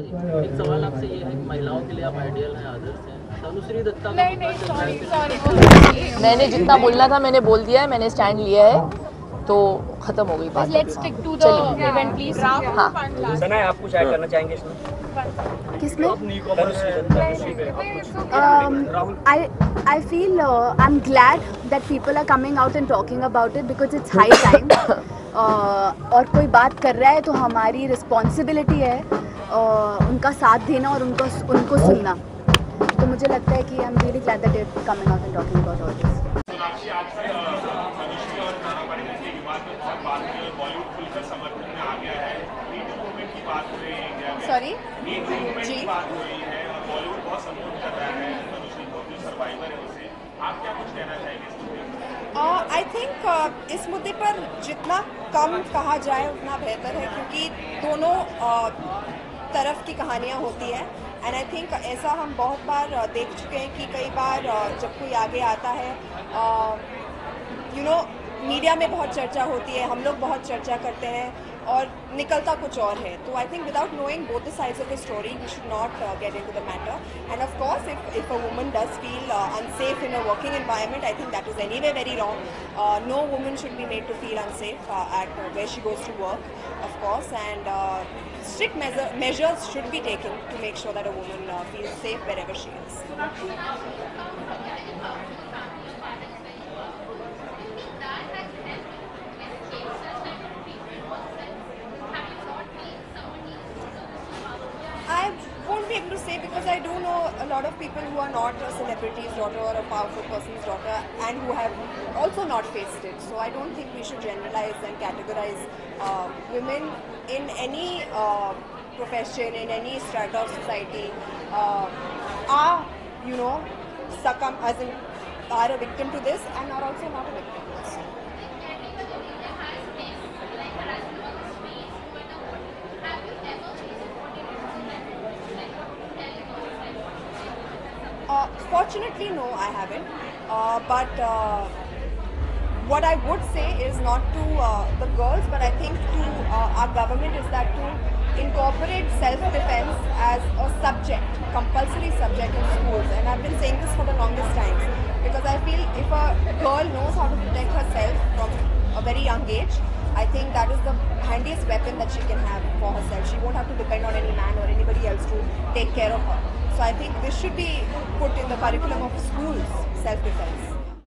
एक सवाल आपसे ये है कि महिलाओं के लिए आप आइडियल हैं, आदर्श हैं। तनुश्री दत्ता का नहीं सॉरी मैंने जितना बोलना था मैंने बोल दिया है, मैंने स्टैंड लिया है, तो खत्म हो गई बात। Let's stick to the event please. हाँ सना आप कुछ ऐड करना चाहेंगे इसमें? किसमें? Rahul I feel I'm glad that people are coming out and talking about it because it's high time. और कोई बात कर रहा है तो हमारी रिस्पॉन्सिबिलिटी है उनका साथ देना और उनको सुनना। तो मुझे लगता है कि I'm really glad that they're coming out and talking about all this. Sorry ji I think इस मुद्दे पर जितना कम कहा जाए उतना बेहतर है, क्योंकि दोनों तरफ की कहानियाँ होती है। एंड आई थिंक ऐसा हम बहुत बार देख चुके हैं कि कई बार जब कोई आगे आता है मीडिया में बहुत चर्चा होती है, हम लोग बहुत चर्चा करते हैं और निकलता कुछ और है। तो I think without knowing both the sides of the story we should not get into the matter. And of course if a woman does feel unsafe in a working environment, I think that is anyway very wrong. No woman should be made to feel unsafe at where she goes to work, of course, and strict measures should be taken to make sure that a woman feels safe wherever she is. I won't be able to say because I do know a lot of people who are not a celebrity's daughter or a powerful person's daughter and who have also not faced it. So I don't think we should generalize and categorize women in any profession, in any strata of society are, succumb as in are a victim to this and are also not a victim to this. Fortunately, no, I haven't. But what I would say is not to the girls, but I think to our government is that to incorporate self-defense as a subject, compulsory subject in schools. And I've been saying this for the longest time because I feel if a girl knows how to protect herself from a very young age, I think that is the handiest weapon that she can have for herself. She won't have to depend on any man or anybody else to take care of her. So I think this should be put in the curriculum of schools, self-defense.